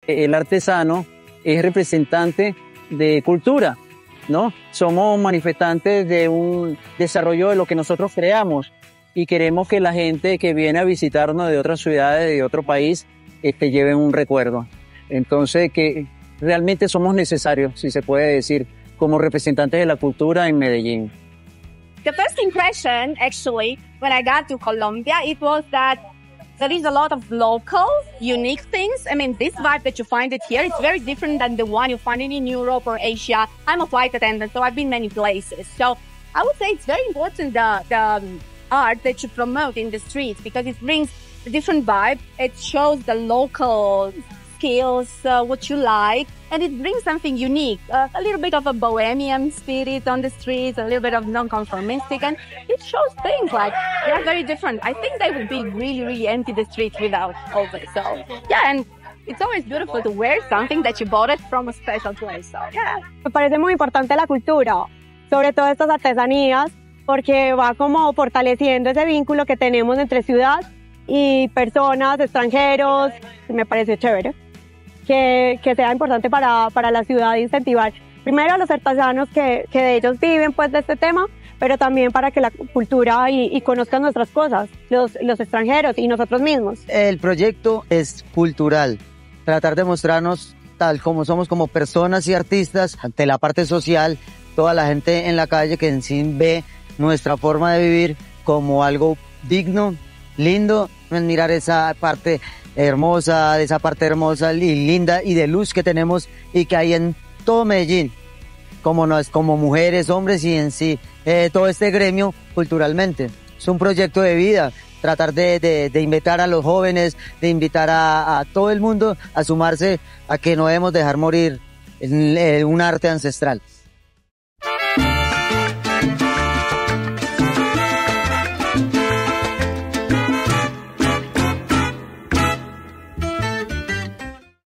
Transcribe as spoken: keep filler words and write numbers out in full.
El artesano es representante de cultura, ¿no? Somos manifestantes de un desarrollo de lo que nosotros creamos y queremos que la gente que viene a visitarnos de otras ciudades, de otro país, este, lleven un recuerdo. Entonces, que realmente somos necesarios, si se puede decir, como representantes de la cultura en Medellín. The first impression, actually, when I got to Colombia, it was that there is a lot of local, unique things. I mean, this vibe that you find it here, it's very different than the one you find it in Europe or Asia. I'm a flight attendant, so I've been many places. So I would say it's very important, the, the um, art that you promote in the streets, because it brings a different vibe. It shows the local skills, uh, what you like, and it brings something unique, uh, a little bit of a bohemian spirit on the streets, a little bit of non-conformistic, and it shows things like they're very different. I think they would be really, really empty the streets without all this. So, yeah, and it's always beautiful to wear something that you bought it from a special place. So, yeah. Me parece muy importante la cultura, sobre todo estas artesanías, porque va como fortaleciendo ese vínculo que tenemos entre ciudad y personas, extranjeros. Me pareció chévere. Que, que sea importante para, para la ciudad incentivar primero a los artesanos que, que de ellos viven pues de este tema, pero también para que la cultura y, y conozcan nuestras cosas, los, los extranjeros y nosotros mismos. El proyecto es cultural, tratar de mostrarnos tal como somos como personas y artistas ante la parte social, toda la gente en la calle que en sí ve nuestra forma de vivir como algo digno, lindo, mirar esa parte hermosa, de esa parte hermosa y linda y de luz que tenemos y que hay en todo Medellín, como, nos, como mujeres, hombres y en sí, eh, todo este gremio culturalmente. Es un proyecto de vida, tratar de, de, de invitar a los jóvenes, de invitar a, a todo el mundo a sumarse a que no debemos dejar morir en, en un arte ancestral.